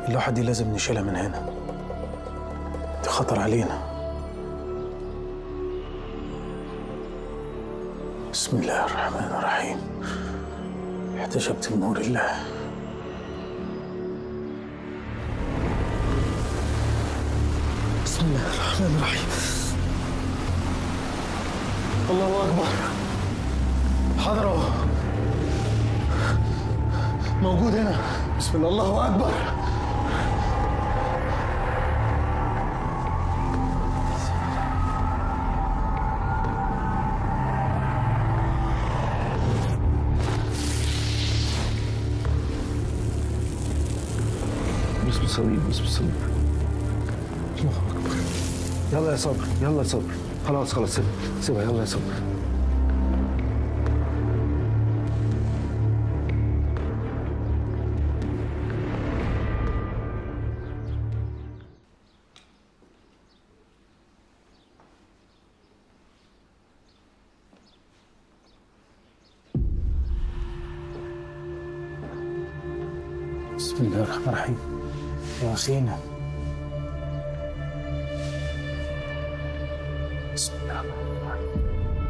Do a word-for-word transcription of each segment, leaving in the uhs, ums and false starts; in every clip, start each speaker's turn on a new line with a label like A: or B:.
A: اللوحة دي لازم نشيلها من هنا، دي خطر علينا. بسم الله الرحمن الرحيم. احتجبت بنور الله. بسم الله الرحمن الرحيم. الله أكبر. حاضر اهو، موجود هنا. بسم الله، الله أكبر.
B: بسم الصليب، بسم الصليب.
A: الله أكبر.
B: يلا يا صبر، يلا يا صبر. خلاص خلاص سيبها سيبها، يلا يا صبر.
A: بسم الله الرحمن الرحيم. يا أخينا، بسم الله الرحمن الرحيم.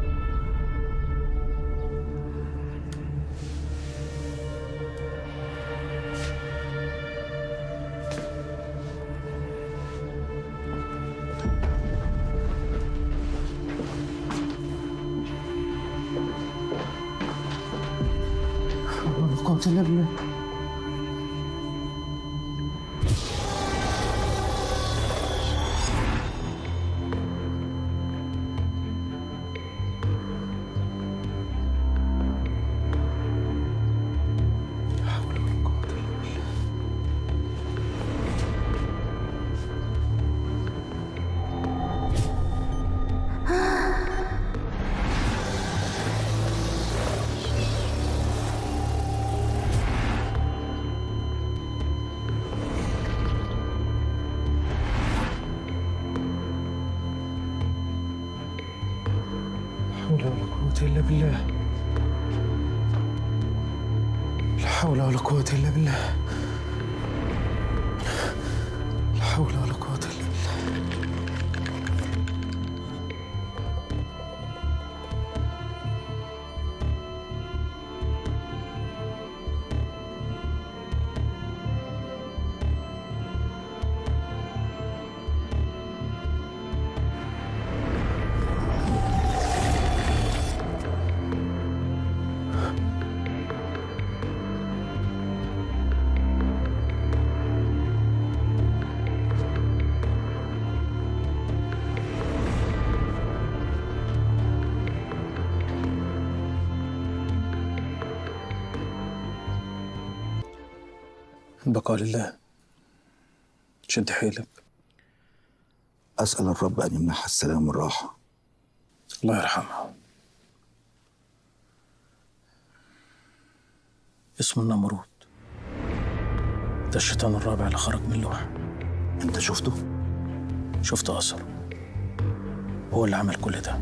A: لا قوة إلا بالله. إلا بالله. لا حول ولا قوة إلا بالله. لا حول ولا قوة إلا بالله. البقاء لله. شد حيلك.
C: أسأل الرب أن يمنحها السلام والراحة.
A: الله يرحمها. اسمه النمرود، ده الشيطان الرابع اللي خرج من اللوحة.
C: أنت شفته؟
A: شفت أثره، هو اللي عمل كل ده.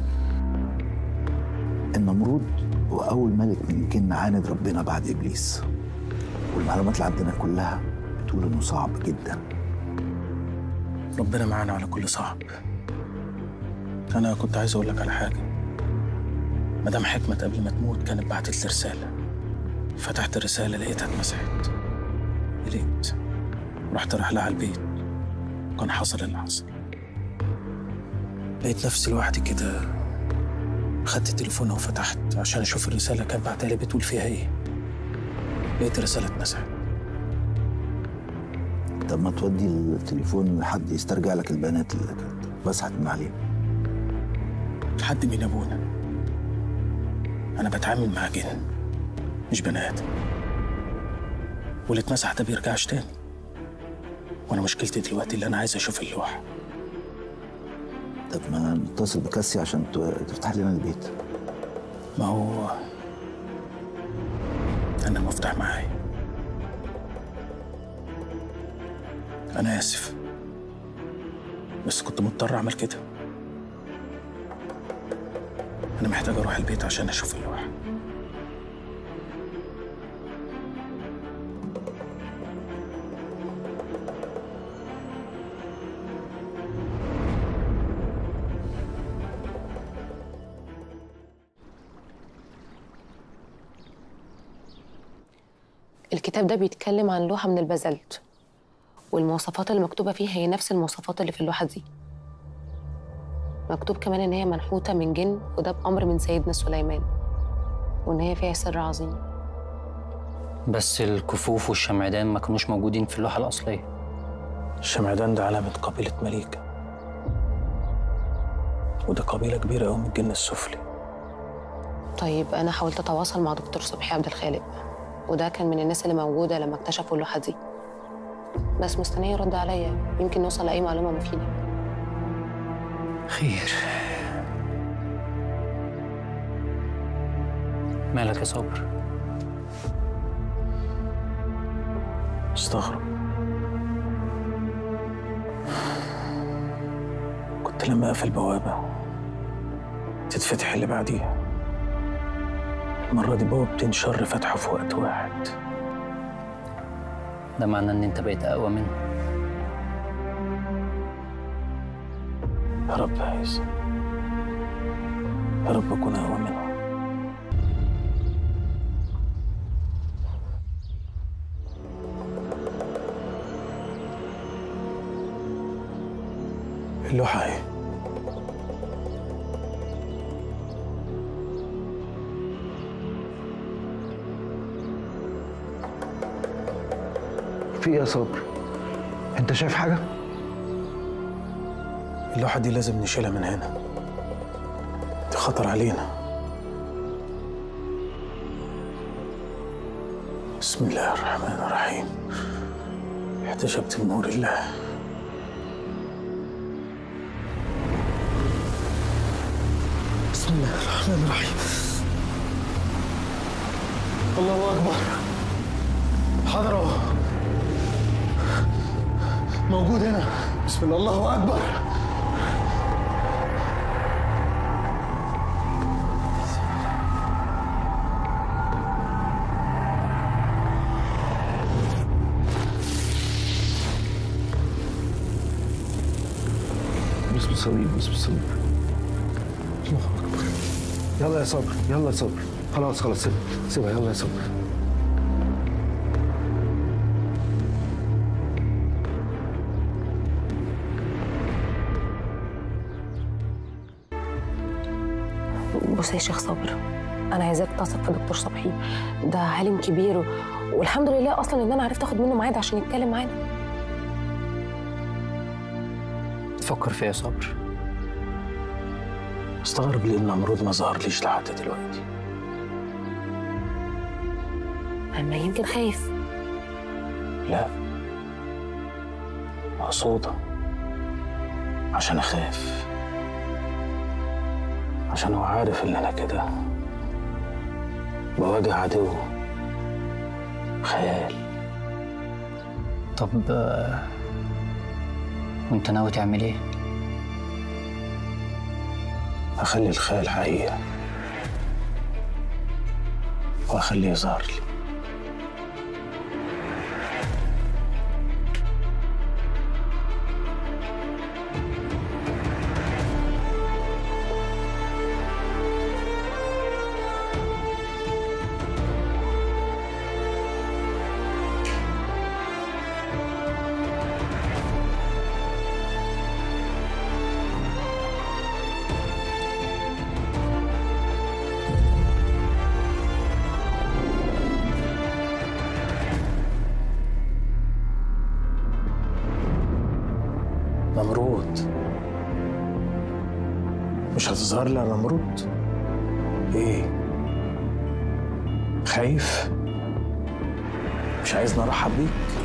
C: النمرود هو أول ملك من الجن عاند ربنا بعد إبليس، والمعلومات اللي عندنا كلها بتقول إنه صعب جدا.
A: ربنا معانا على كل صعب. أنا كنت عايز أقول لك على حاجة. مدام حكمة قبل ما تموت كانت بعتت لي رسالة، فتحت الرسالة لقيتها اتمسحت. قلقت، رحت رايح لها على البيت، وكان حصل اللي حصل. لقيت نفسي لوحدي كده، خدت تليفونها وفتحت عشان أشوف الرسالة كانت بعتها لي بتقول فيها إيه. لقيت الرسالة اتمسحت.
C: طب ما تودي التليفون لحد يسترجع لك البيانات اللي كانت مسحت من عليه.
A: حد من أبونا. أنا بتعامل مع جن مش بني آدم، واللي اتمسح ده بيرجعش تاني. وأنا مشكلتي دلوقتي اللي أنا عايز أشوف اللوحة.
C: طب ما نتصل بكاسي عشان تفتح لنا البيت.
A: ما هو أنا المفتاح معايا. أنا آسف، بس كنت مضطر أعمل كده. أنا محتاج أروح البيت عشان أشوف اللوحة.
D: الكتاب ده بيتكلم عن لوحة من البازلت، والمواصفات اللي مكتوبة فيها هي نفس المواصفات اللي في اللوحة دي. مكتوب كمان إن هي منحوتة من جن، وده بأمر من سيدنا سليمان، وإن هي فيها سر عظيم.
E: بس الكفوف والشمعدان ما كانوش موجودين في اللوحة الأصلية.
A: الشمعدان ده علامة قبيلة مليكة، وده قبيلة كبيرة أوي من الجن السفلي.
D: طيب أنا حاولت أتواصل مع دكتور صبحي عبد الخالق، وده كان من الناس اللي موجودة لما اكتشفوا اللوحة دي، بس مستنية يرد عليا، يمكن نوصل لأي معلومة مفيدة.
E: خير. مالك يا صابر؟
A: استغرب. كنت لما أقفل بوابة تتفتح اللي بعديها، المرة دي بوابتين شر فتحوا في وقت واحد.
E: ده معناه إن أنت بقيت أقوى منه.
A: يا رب يا عيسى، يا رب أكون أقوى منه. اللوحة اهي.
B: في ايه يا صابر؟ انت شايف حاجه؟
A: اللوحة دي لازم نشيلها من هنا، دي خطر علينا. بسم الله الرحمن الرحيم. احتجبت بنور الله. بسم الله الرحمن الرحيم. الله أكبر. حاضر أهو، موجود هنا. بسم الله، الله أكبر.
B: بسم الصليب، بسم الصليب. الله أكبر. يلا يا صابر، يلا يا صابر. خلاص خلاص، سيبها سيبها، يلا يا صابر.
D: بص يا شيخ صابر، أنا عايزاك تثق في دكتور صبحي، ده عالم كبير، و... والحمد لله أصلا إن أنا عرفت آخد منه ميعاد عشان يتكلم معانا.
E: تفكر فيها يا صابر؟
A: استغرب ليه النمرود ما ظهرليش لحد دلوقتي.
D: أما يمكن خايف.
A: لا، مقصودة عشان أخاف، عشان هو عارف إن أنا كده بواجه عدو خيال.
E: طب وأنت ناوي تعمل إيه؟
A: أخلي الخيال حقيقة وأخليه يظهر لي. نمرود، مش هتظهر لي يا نمرود؟ ايه؟ خايف؟ مش عايزني ارحب بيك؟